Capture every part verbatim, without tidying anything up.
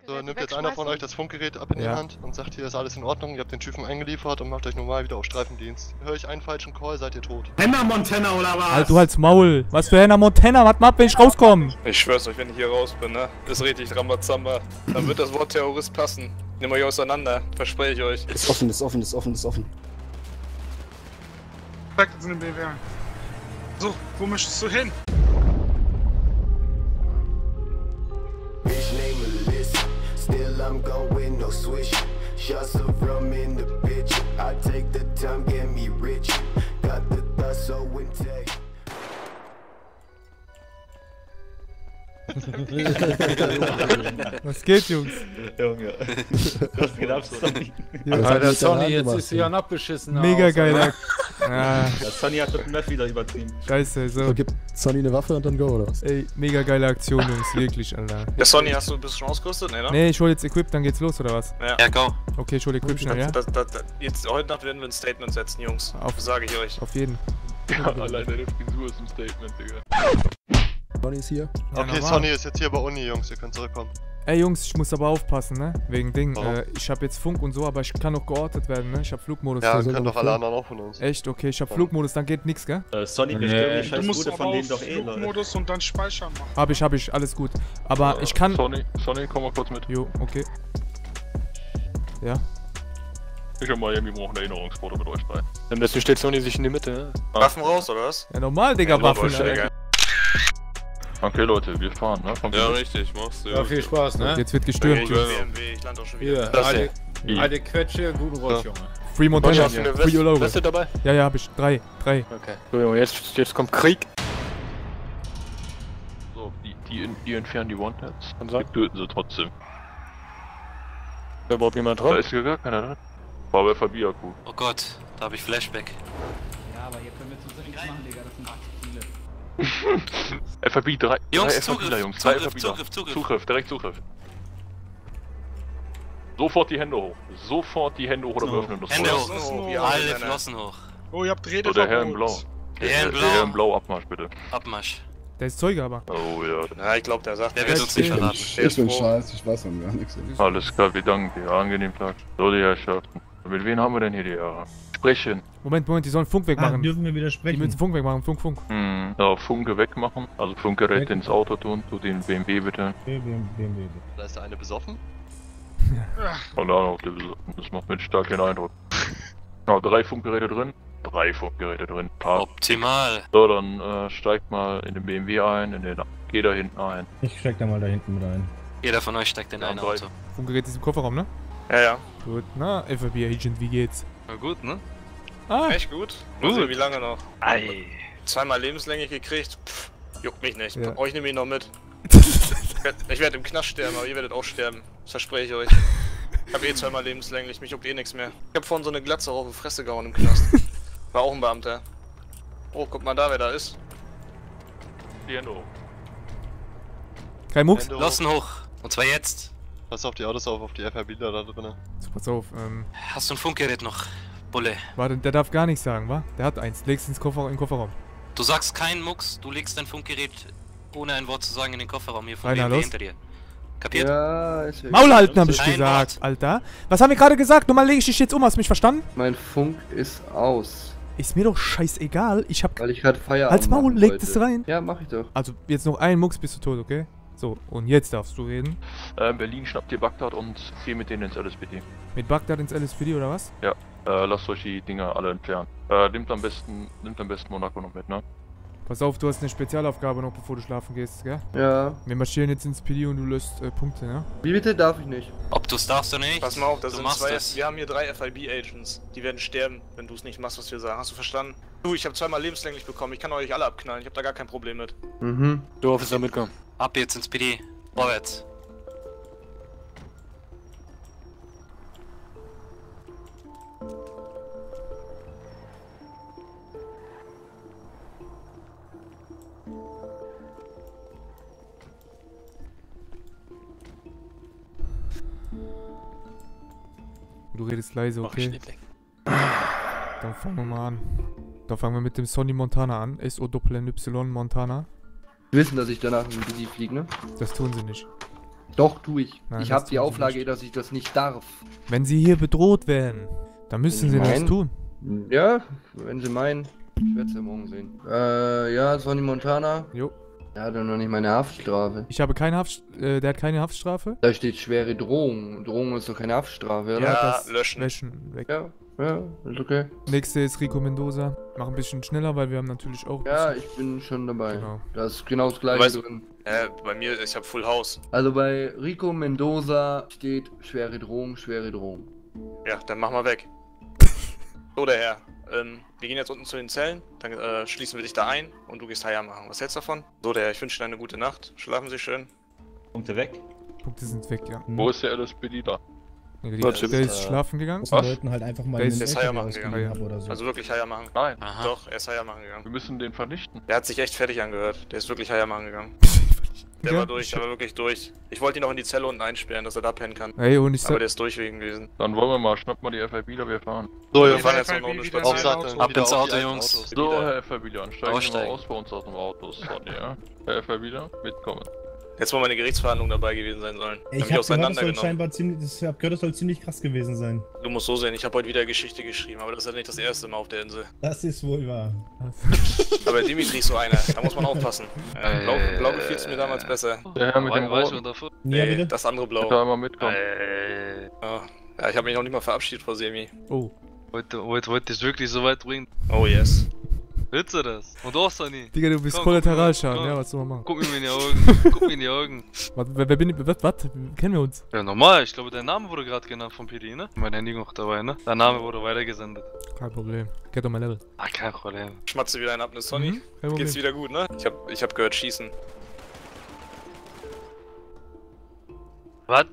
So, nimmt jetzt einer von euch das Funkgerät ab in die Ja. Hand und sagt, hier ist alles in Ordnung, ihr habt den Typen eingeliefert und macht euch normal wieder auf Streifendienst. Höre ich einen falschen Call, seid ihr tot. Hannah Montana oder was? Halt du halt's Maul. Was für Hannah Montana? Warte mal ab, wenn ich rauskomme. Ich schwör's euch, wenn ich hier raus bin, ne? Ist richtig Rambazamba. Dann wird das Wort Terrorist passen. Nehmt euch auseinander, verspreche ich euch. Ist offen, ist offen, ist offen, ist offen. Weg in den B W R. So, wo möchtest du hin? Bitch name a list, still I'm going no switch. Shots of rum in the bitch. I take the time, get me rich. Got the thought so intact. Was geht, Jungs? Junge. Was geht ab, Sonny? Ja, Alter, hat Sonny, nicht jetzt gemacht, ist sie ja abgeschissen. Mega aus, geil. Alter. Ja, Ja, Sonny hat mit dem Meth wieder übertrieben. scheiße, so. So, gib Sonny eine Waffe und dann go, oder was? Ey, mega geile Aktion, Jungs, wirklich, Alter. Ja, Sonny, hast du, bist du schon ausgerüstet? Ne, ne? Nee, ich hol jetzt Equip, dann geht's los, oder was? Ja. Ja, go. Okay, ich hol Equip schnell, ja? Das, das, das, jetzt, heute Nacht werden wir ein Statement setzen, Jungs. Auf- Sage ich euch. Auf jeden. Ja, allein deine Frisur ist ein Statement, Digga. Sonny ist hier. Ja, Okay, normal. Sonny ist jetzt hier bei Uni, Jungs, ihr könnt zurückkommen. Ey, Jungs, ich muss aber aufpassen, ne? Wegen Ding. Warum? Äh, ich hab jetzt Funk und so, aber ich kann noch geortet werden, ne? Ich hab Flugmodus. Ja, so können doch alle ungefähr. anderen auch von uns. Echt? Okay, ich hab Flugmodus, dann geht nix, gell? Äh, Sonny, wir Nee. stören die Du scheiß musst Bude aber von denen auf doch eh, Leute. Flugmodus und dann speichern machen. Hab ich, hab ich, alles gut. Aber Äh, ich kann... Sonny, Sonny, komm mal kurz mit. Jo, okay. Ja. Ich und Miami brauchen Erinnerungsfoto mit euch bei. Dann lässt die Station sich in die Mitte, ne? Waffen raus, oder was? Ja, normal, Digga, Waffen, Alter. Alter. Okay, Leute, wir fahren, ne? Kommt Ja, mit. richtig, machst du. Ja, viel Spaß, ne? Jetzt wird Okay, gestürmt, ich Jungs. bin B M W, ich lande auch schon Hier, wieder. Das alte, hier. alte Quetsche, guten Rutsch, Junge. Free Montana, Hast du eine Free Euro. Weste dabei? Ja, ja, hab ich. Drei, drei. Okay. So, Junge, jetzt, jetzt kommt Krieg. So, die, die, die entfernen die One-Taps. Und Wir sag, töten sie trotzdem. da überhaupt niemand Da dran? ist hier gar keiner drin. War bei Fabi-Akku. Oh Gott, da hab ich Flashback. Ja, aber hier können wir zu nichts machen, Digga. Das sind acht Ziele. F A B, drei, Jungs, drei Zugriff, FABler, Jungs, drei Zugriff, FABler. Zugriff, Zugriff. Zugriff, direkt Zugriff. Sofort die Hände hoch. Sofort die Hände hoch oder wir öffnen das Hände Feuer. hoch. Flossen hoch, wie Alle alle Männer. Flossen hoch. Oh, ihr habt So, Rede der Herr in Blau. Der Herr in Der Herr in Blau. Blau, Abmarsch bitte. Abmarsch. Der ist Zeuge aber. Oh ja. Ja, ich glaube, der sagt, Der wird uns nicht verraten. Ich, Der ich ist bin froh. scheiße, ich weiß dann gar nichts. Alles klar, wir danken dir. Angenehm Tag. So, die Herrschaften. Mit wem haben wir denn hier die Ehre? Sprechen. Moment, Moment, die sollen Funk wegmachen. dürfen wir Die widersprechen. müssen Funk wegmachen, Funk, Funk. Hm, ja, Funke wegmachen. Also Funkgerät ins Auto tun. Tu den B M W bitte. Da ist der eine besoffen. Und dann auf der Das macht mir einen starken Eindruck. Ja, drei Funkgeräte drin. Drei Funkgeräte drin. Passt. Optimal. So, dann äh, steigt mal in den B M W ein, in den Geh da hinten ein. Ich steig da mal da hinten mit ein. Jeder von euch steckt in Ja, ein drei. Auto. Funkgerät ist im Kofferraum, ne? Ja, ja. Gut. Na, F A B-Agent, wie geht's? Na gut, ne? Ah, Echt gut. Mal sehen, wie lange noch. Zweimal lebenslänglich gekriegt. Pff, juckt mich nicht. Ja. Euch nehme ich noch mit. Ich werde im Knast sterben, aber ihr werdet auch sterben. Das verspreche ich euch. Ich hab eh zweimal lebenslänglich, mich juckt eh nichts mehr. Ich hab vorhin so eine Glatze auf die Fresse gehauen im Knast. War auch ein Beamter. Oh, guck mal da, wer da ist. Die Hände hoch. kein Mucks. Hände hoch. Flossen hoch. Und zwar jetzt. Pass auf die Autos auf, auf die F A Bler da drinnen. So, pass auf, ähm, Hast du ein Funkgerät noch? Bulle. warte, der darf gar nichts sagen, wa? Der hat eins. Legst ins Kofferraum, im Kofferraum. Du sagst keinen Mucks, du legst dein Funkgerät ohne ein Wort zu sagen in den Kofferraum hier von Rainer, B M W los. hinter dir. Kapiert? Ja, ist ja Maul halten, hab ich Kein gesagt, Wort. Alter. Was haben wir gerade gesagt? Normal lege ich dich jetzt um, hast du mich verstanden? Mein Funk ist aus, Ist mir doch scheißegal, ich hab... weil ich gerade Feierabend Halt's Maul, machen leg wollte. das rein. Ja, mach ich doch. Also, jetzt noch einen Mucks, bist du tot, okay? So, und jetzt darfst du reden. Äh, Berlin schnappt ihr Bagdad und geh mit denen ins L S P D. Mit Bagdad ins L S P D oder was? Äh, lasst euch die Dinger alle entfernen. Äh, nimmt am besten, nimmt am besten Monaco noch mit, ne? Pass auf, du hast eine Spezialaufgabe noch, bevor du schlafen gehst, gell? Ja. Wir marschieren jetzt ins P D und du löst äh, Punkte, ne? Wie bitte darf ich nicht? Ob du es darfst oder nicht? Pass mal auf, das du sind machst zwei. es. Wir haben hier drei F I B-Agents. Die werden sterben, wenn du es nicht machst, was wir sagen. Hast du verstanden? Du, ich habe zweimal lebenslänglich bekommen. Ich kann euch alle abknallen. Ich habe da gar kein Problem mit. Mhm. Du Officer mitkommen. Ab jetzt ins P D. Vorwärts. Du redest leise, Mach okay? Schnittling. Dann fangen wir mal an. Dann fangen wir mit dem Sonny Montana an. S O N Y Montana. Die wissen, dass ich danach in B D fliege, ne? Das tun sie nicht. Doch, tu ich. Nein, ich das habe die tun Sie Auflage, nicht. dass ich das nicht darf. Wenn Sie hier bedroht werden, dann müssen Sie das Nein. tun. Ja, wenn Sie meinen. Ich werde es ja morgen sehen. Äh, ja, Sonny Montana. Jo. Er hat ja noch nicht meine Haftstrafe. Ich habe keine Haft... Äh, der hat keine Haftstrafe. Da steht schwere Drohung. Drohung ist doch keine Haftstrafe, oder? Ja, das löschen. Löschen, weg. Ja, ja, ist okay. Nächste ist Rico Mendoza. Mach ein bisschen schneller, weil wir haben natürlich auch... ein Ja, bisschen- ich bin schon dabei. Genau. Da ist genau das gleiche Weißt du- drin. Äh, bei mir, ich hab Full House. Also bei Rico Mendoza steht schwere Drohung, schwere Drohung. Ja, dann mach mal weg. So, der Herr. Ähm, wir gehen jetzt unten zu den Zellen, dann äh, schließen wir dich da ein und du gehst Haier machen. Was hältst du davon? So, der Herr, ich wünsche dir eine gute Nacht. Schlafen Sie schön. Punkte weg. Punkte sind weg, ja. Wo ist der L S P D da? Ja, die, Warte, der äh, ist schlafen gegangen. Was? Leuten halt einfach mal Der ist- Der ist Haier machen gegangen. Ja. oder so. Also wirklich Haier machen. Nein, Aha. Doch, er ist Haier machen gegangen. wir müssen den vernichten. Der hat sich echt fertig angehört. Der ist wirklich Haier machen gegangen. Der Ja, war durch, der war wirklich durch. Ich wollte ihn noch in die Zelle unten einsperren, dass er da pennen kann. Ey, und ich Aber sag... der ist durch wegen gewesen. Dann wollen wir mal, schnapp mal die F I B, wir fahren. So, Wir Jungs, fahren jetzt noch eine Runde wieder spazieren. aufsatteln. Ab wieder ins auf Auto, die alten Jungs. Autos. So, Wieder. Herr F I B, steigen Sie mal Aussteigen. aus bei uns aus dem Auto, Sonny, ja? Herr F I B, mitkommen. Jetzt wo meine Gerichtsverhandlung dabei gewesen sein sollen. Ich Hab hab ich gehört, das soll auseinandergenommen. scheinbar ziemlich, das hab gehört, das soll ziemlich krass gewesen sein. Du musst so sehen, ich habe heute wieder Geschichte geschrieben, aber das ist ja nicht das erste Mal auf der Insel. Das ist wohl wahr. Aber Dimitri ist so einer, da muss man aufpassen. Ja, Blau, Blau gefiel es mir damals besser. Der Herr mit dem Roten, davon? Ja, Nee, bitte? das andere Blau. bitte einmal mitkommen. Ja, ja ich habe mich noch nicht mal verabschiedet vor Semi. Oh. Heute, heute wollte ich wirklich so weit bringen. Oh yes. Willst du das? Und auch, Sonny. Digga, du bist Komm, Kollateralschaden, komm, ja, was soll man machen? Guck mir in die Augen. Guck mir in die Augen. Was, wer, wer bin ich? Was, was? Kennen wir uns? Ja, normal. Ich glaube, dein Name wurde gerade genannt vom P D, ne? Mein Handy noch dabei, ne? Dein Name wurde weitergesendet. Kein Problem. Get on my level. Ah, kein Problem. Schmatze wieder einen ab, ne Sonny? Mhm, kein Problem. Geht's wieder gut, ne? Ich hab, ich hab gehört, schießen. Was?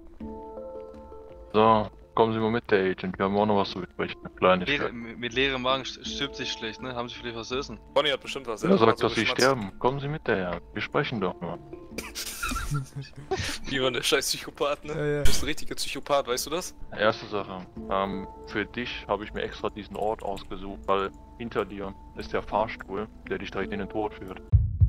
So, kommen Sie mal mit, der Agent. Wir haben auch noch was zu besprechen. Eine Leere, Kleinigkeit. mit leerem Magen st- stirbt sich schlecht, ne? Haben Sie vielleicht was zu essen? Sonny hat bestimmt was. Er sagt, dass Sie sterben. Kommen Sie mit, der Herr. Wir sprechen doch nur. Wie man der scheiß Psychopath, ne? Ja, ja. Du bist ein richtiger Psychopath, weißt du das? Erste Sache. Ähm, für dich habe ich mir extra diesen Ort ausgesucht, weil hinter dir ist der Fahrstuhl, der dich direkt in den Tod führt.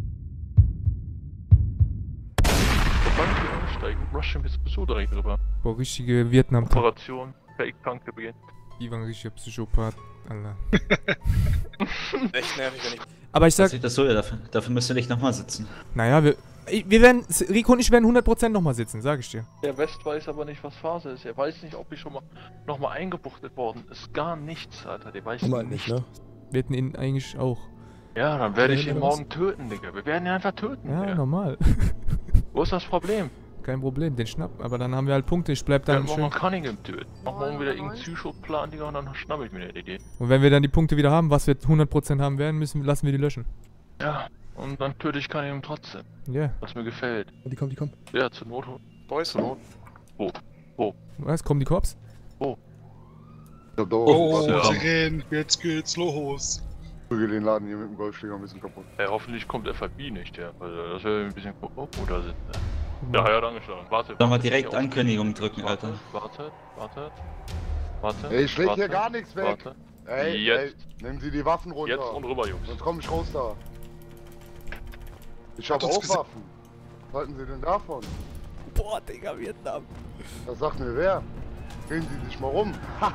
Sobald wir aussteigen, rushen wir sowieso direkt rüber. Boah, richtige vietnam Operation Fake-Tanke beginnt. Ivan, richtiger Psychopath. Alter. Echt nervig, wenn ich... Aber ich sag... Das sieht das so, ja, dafür, dafür müsst ihr nicht nochmal sitzen. Naja, wir... Wir werden... Rico und ich werden hundert Prozent nochmal sitzen, sag ich dir. Der West weiß aber nicht, was Phase ist. Er weiß nicht, ob ich schon mal nochmal eingebuchtet worden ist. Gar nichts, Alter. Der weiß Immer nicht. nicht, ne? Wir hätten ihn eigentlich auch. Ja, dann werde ich Ja, ihn oder was? morgen töten, Digga. Wir werden ihn einfach töten, Ja, Digga. normal. Wo ist das Problem? Kein Problem, den schnapp. Aber dann haben wir halt Punkte. Ich bleib Wir dann werden morgen schön. Cunningham töten. Mach morgen wieder irgendeinen Psychoplan, Digga, und dann schnapp ich mir eine Idee. Und wenn wir dann die Punkte wieder haben, was wir hundert Prozent haben werden, müssen, lassen wir die löschen. Ja, und dann töte ich Cunningham trotzdem. Ja. Yeah. Was mir gefällt. Die kommt, die kommt. Ja, zur Not. Boys? Zur Not. Wo? Wo? Was? Kommen die Cops? Wo? Ja, doch. Oh, Ja. Sirenen, jetzt geht's los. Prügel den Laden hier mit dem Golfschläger ein bisschen kaputt. Ey, hoffentlich kommt F I B nicht, ja. Also, das wäre ein bisschen. Oh, oh, da sind wir. Ja, er hat angeschlagen. Warte. Sollen wir warte, direkt ich Ankündigung drücken, Warte, Alter? warte, warte. Warte. Ey, ich leg warte, hier gar nichts weg. Warte. Ey, Jetzt. ey, nehmen Sie die Waffen runter. Jetzt und rüber, Jungs. Sonst komm ich raus da. Ich hab Hat uns auch gese- Waffen. Was halten Sie denn davon? Boah, Digga, Vietnam. Das sagt mir wer. Drehen Sie sich mal rum.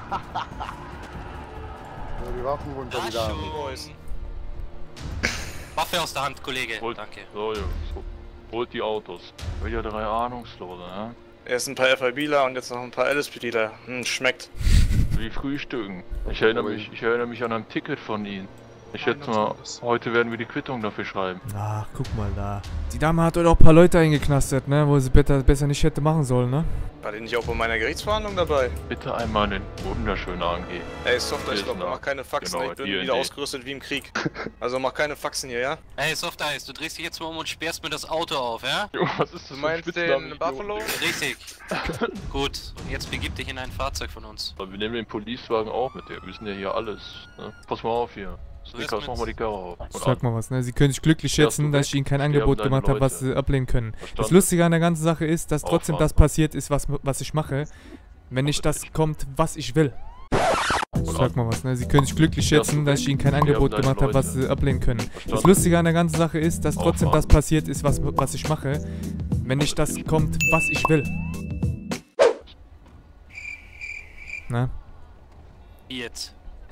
So, die Waffen runter, die Damen. Boys. Waffe aus der Hand, Kollege. Holt, Danke. So, Jungs. Holt die Autos. Wieder drei Ahnungslose, ne? Erst ein paar FIBler und jetzt noch ein paar LSPDler. Hm, schmeckt. Wie frühstücken. Ich erinnere mich, ich erinnere mich an ein Ticket von Ihnen. Ich schätze mal, heute werden wir die Quittung dafür schreiben. Ach, guck mal da. Die Dame hat heute auch ein paar Leute eingeknastet, ne? Wo sie besser, besser nicht hätte machen sollen, ne? War die nicht auch bei meiner Gerichtsverhandlung dabei? Bitte einmal den wunderschönen A N G. Ey, Soft, ich glaube, Genau. mach keine Faxen, Genau, ich bin D N D. wieder ausgerüstet wie im Krieg. Also mach keine Faxen hier, ja? Hey, Soft Eyes, du drehst dich jetzt mal um und sperrst mir das Auto auf, ja? Jo, was ist das Du meinst den Buffalo? Richtig. Gut, und jetzt begib dich in ein Fahrzeug von uns. Aber wir nehmen den Policewagen auch mit, wir müssen ja hier alles. Ne? Pass mal auf hier. Snickers, mit- mach mal die Karre auf. Und Sag mal was, ne? Sie können sich glücklich Sterbst schätzen, du dass weg, ich ihnen kein sterben Angebot deine gemacht habe, was Leute. sie ablehnen können. Das Verstanden? Lustige an der ganzen Sache ist, dass trotzdem Auffahren. das passiert ist, was, was ich mache, wenn nicht das kommt, was ich will. Sag mal was, ne? Sie können sich glücklich Sterbst schätzen, du dass weg, ich ihnen kein sterben Angebot deine gemacht habe, was Leute. sie ablehnen können. Das Verstanden? Lustige an der ganzen Sache ist, dass trotzdem Auffahren. das passiert ist, was, was ich mache, wenn nicht das kommt, was ich will. Na? Wie jetzt?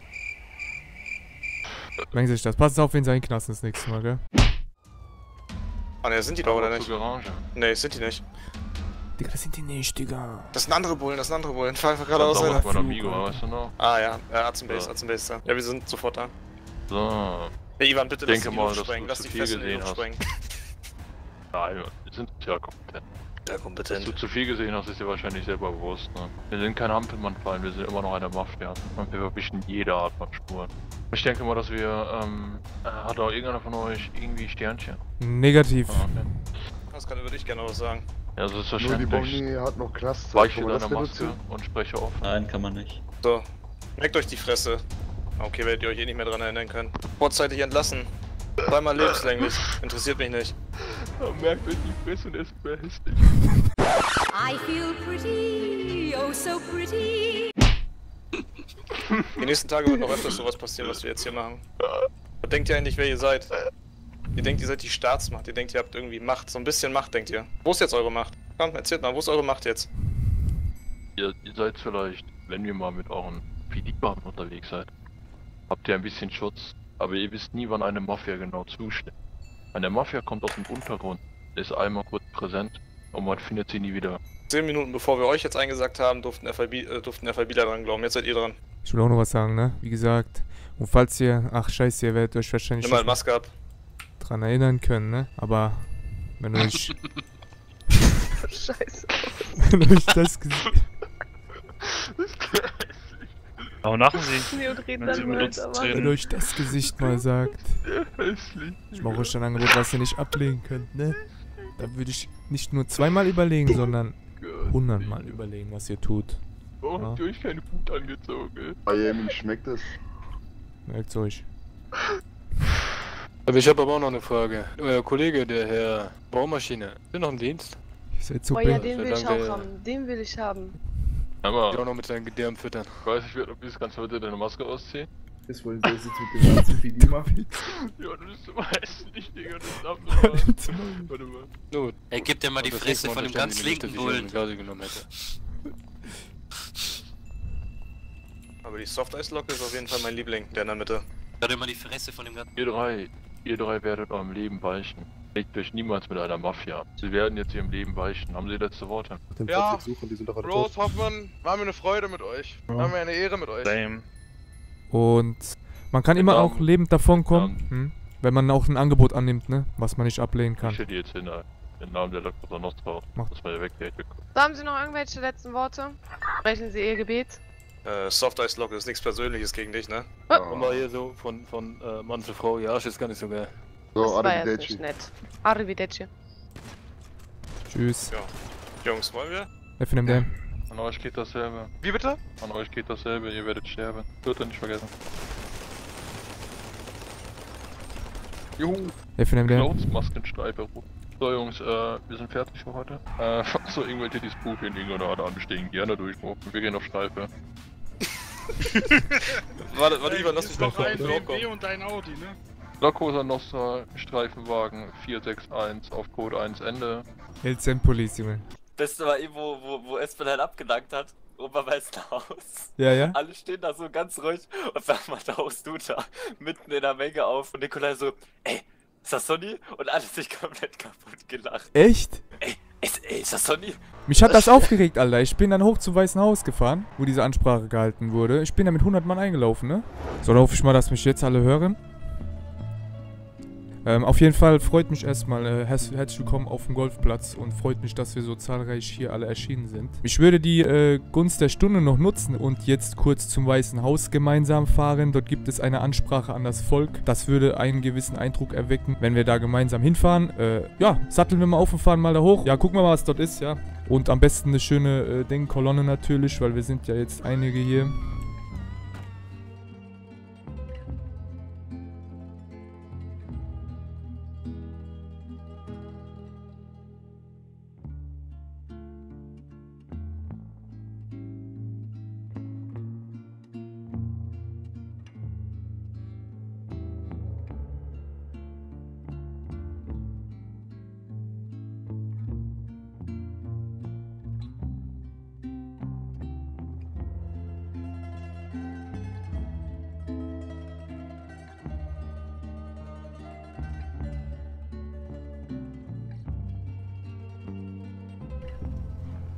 Merken Sie sich das. Passen Sie auf, wen Sie einknasten das nächste Mal, gell? Ah ne, sind die doch oder nicht? Garage. Ne, sind die nicht. Digga, das sind die nicht, Digga. Das sind andere Bullen, das sind andere Bullen. Fahr einfach gerade Das aus, ist Alter. mein Amigo, weißt du noch? Ah ja, ja, Atzenbase, So. Atzenbase. Ja, wir sind sofort da. So. Hey, Ivan, bitte Ich lass denke die mal, Luft dass sprengen. du Lass zu die viel Fesseln in die gesehen Luft hast. sprengen. Nein, wir sind sehr kompetent. Sehr Dass kompetent. du zu viel gesehen hast, ist dir wahrscheinlich selber bewusst, ne? Wir sind kein Hampelmann-Fall, wir sind immer noch eine Mafia. Und wir verwischen jede Art von Spuren. Ich denke mal, dass wir, ähm, äh, hat auch irgendeiner von euch irgendwie Sternchen? Negativ. Ah, okay. Das kann über dich gerne was sagen. Ja, das ist Nur die verständlich. Bonnie hat noch Knast. War ich Kann in man das deiner Maske reduzieren? und spreche offen? Nein, kann man nicht. So, merkt euch die Fresse. Okay, werdet ihr euch eh nicht mehr dran erinnern können. Vorzeitig entlassen. Zweimal lebenslänglich. Interessiert mich nicht. Ja, merkt euch die Fresse und ist mehr hässlich. I feel pretty, oh so pretty. Die nächsten Tage wird noch öfters sowas passieren, was wir jetzt hier machen. Was denkt ihr eigentlich, wer ihr seid? Ihr denkt, ihr seid die Staatsmacht. Ihr denkt, ihr habt irgendwie Macht. So ein bisschen Macht, denkt ihr. Wo ist jetzt eure Macht? Komm, erzählt mal, wo ist eure Macht jetzt? Ihr, ihr seid vielleicht, wenn ihr mal mit euren P D-Bahnen unterwegs seid, habt ihr ein bisschen Schutz, aber ihr wisst nie, wann eine Mafia genau zuschlägt. Eine Mafia kommt aus dem Untergrund, ist einmal kurz präsent und man findet sie nie wieder. Zehn Minuten bevor wir euch jetzt eingesagt haben, durften F I B, äh, durften F I Bler dran glauben. Jetzt seid ihr dran. Ich will auch noch was sagen, ne? Wie gesagt. Und falls ihr, ach scheiße, ihr werdet euch wahrscheinlich Nimm mal nicht Maske ab. dran erinnern können, ne? Aber wenn euch... Scheiße. wenn euch das Gesicht... Aber lachen Sie. Nee, und reden Wenn Sie dann benutzt weiter, Wenn reden. euch das Gesicht mal sagt. Ich mache euch ein Angebot, was ihr nicht ablehnen könnt, ne? Da würde ich nicht nur zweimal überlegen, sondern hundertmal überlegen, was ihr tut. Warum Ja. habt ihr euch keine Wut angezogen? Miami schmeckt es. Merkt's euch. Aber ich habe aber auch noch eine Frage. Euer Kollege, der Herr Baumaschine, ist der noch im Dienst? Ihr seid so Oh ja, blöd. den will ich Danke. auch haben. Den will ich haben. Aber Der auch noch mit seinen Gedärmen füttern. ich weiß nicht, ob du ganz heute deine Maske ausziehen. Das wollen Sie jetzt mit dem ganzen P D machen? Ja, du bist immer hässlich, Digga, das ist abnormal. Warte mal. Gut. Er gibt dir mal die Und das Fresse nächste Mal von dem bestellen ganz Sie mir nicht, linken dass ich Bullen. eine Gase genommen hätte. Aber die Soft-Eis-Locke ist auf jeden Fall mein Liebling, der in der Mitte. Hör dir mal die Fresse von dem ganzen... Ihr drei, ihr drei werdet eurem Leben weichen. Legt euch niemals mit einer Mafia an. Sie werden jetzt ihrem Leben weichen. Haben Sie letzte Worte? Den Ja, Fahrzeug suchen, die sind doch alle Rose tot. Hoffmann, war mir eine Freude mit euch. War mir eine Ehre mit euch. Same. Und man kann immer Namen. auch lebend davonkommen, Namen. hm? Wenn man auch ein Angebot annimmt, ne? Was man nicht ablehnen Ich kann. hätte jetzt hin, den Namen der Lokal Nostra, Mach. dass man ja weggehört bekommt. So, haben Sie noch irgendwelche letzten Worte? Sprechen Sie Ihr Gebet? Äh, Soft-Eis-Locke ist nichts Persönliches gegen dich, ne? Und mal hier so von, von äh, Mann zu Frau, ja, ist gar nicht so geil. Das So, war jetzt Arrivederci. nicht nett. Arrivederci. Tschüss. Ja. Jungs, wollen wir? F N M D. An euch geht dasselbe. Wie bitte? An euch geht dasselbe, ihr werdet sterben. Bitte nicht vergessen. Juhu. F N M D. Clowns-Maskenstreife. So Jungs, äh, wir sind fertig für heute. Äh, falls so irgendwelche Dispute in irgendeiner Art anstehen, gerne durchrufen. Wir gehen auf Streife. Warte, warte, Ivan, lass ist mich doch noch ein kommen. B M W und ein Audi, ne? Lokhoser Nostra, Streifenwagen vier sechs eins auf Code eins Ende. Hellzen Police, Junge. Beste war eben, wo, wo, wo Espen halt abgedankt hat. Oben am Weißen Haus. Ja, ja. Alle stehen da so ganz ruhig und dann mal tauchst du da mitten in der Menge auf und Nikolai so, ey, ist das Sonny? Und alle sich komplett kaputt gelacht. Echt? Ey, ist, ey, ist das Sonny? Mich hat das aufgeregt, Alter. Ich bin dann hoch zum Weißen Haus gefahren, wo diese Ansprache gehalten wurde. Ich bin da mit hundert Mann eingelaufen, ne? So, da hoffe ich mal, dass mich jetzt alle hören. Ähm, auf jeden Fall freut mich erstmal, äh, herz herzlich willkommen auf dem Golfplatz und freut mich, dass wir so zahlreich hier alle erschienen sind. Ich würde die äh, Gunst der Stunde noch nutzen und jetzt kurz zum Weißen Haus gemeinsam fahren. Dort gibt es eine Ansprache an das Volk. Das würde einen gewissen Eindruck erwecken, wenn wir da gemeinsam hinfahren. Äh, ja, satteln wir mal auf und fahren mal da hoch. Ja, gucken wir mal, was dort ist, ja. Und am besten eine schöne äh, Denkkolonne natürlich, weil wir sind ja jetzt einige hier.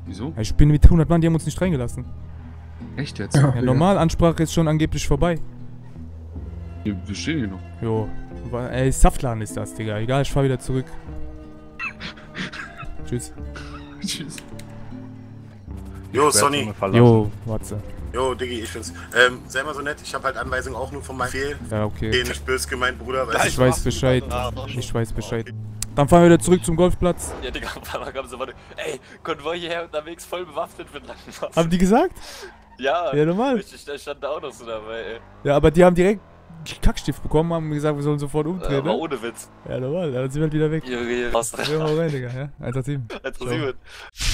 Wieso? Ich bin mit hundert Mann, die haben uns nicht reingelassen. Echt jetzt? Ja, normal, Ansprache ist schon angeblich vorbei. Ja, wir stehen hier noch. Jo. Wa- Ey, Saftladen ist das, Digga. Egal, ich fahr wieder zurück. Tschüss. Tschüss. Jo, Sonny. Jo, Watze. Jo, Diggi, ich bin's. Ähm, sei mal so nett, ich hab halt Anweisungen auch nur von meinem Fehl. Ja, okay. Den nicht böse gemeint, Bruder. Weißt Ich du, weiß was? Bescheid. Ich weiß Bescheid. Dann fahren wir wieder zurück zum Golfplatz. Ja, Digga, auf einmal kam so, warte. Ey, Konvoi hierher unterwegs, voll bewaffnet mit Landwaffen. Haben die gesagt? Ja. Ja, normal. Ich, ich stand da auch noch so dabei, ey. Ja, aber die haben direkt Kackstift bekommen, haben gesagt, wir sollen sofort Äh, umdrehen, aber ne? ohne Witz. Ja, normal, dann sind wir halt wieder weg. Junge, Ja, hau rein, Digga, ja? eins sieben. eins sieben.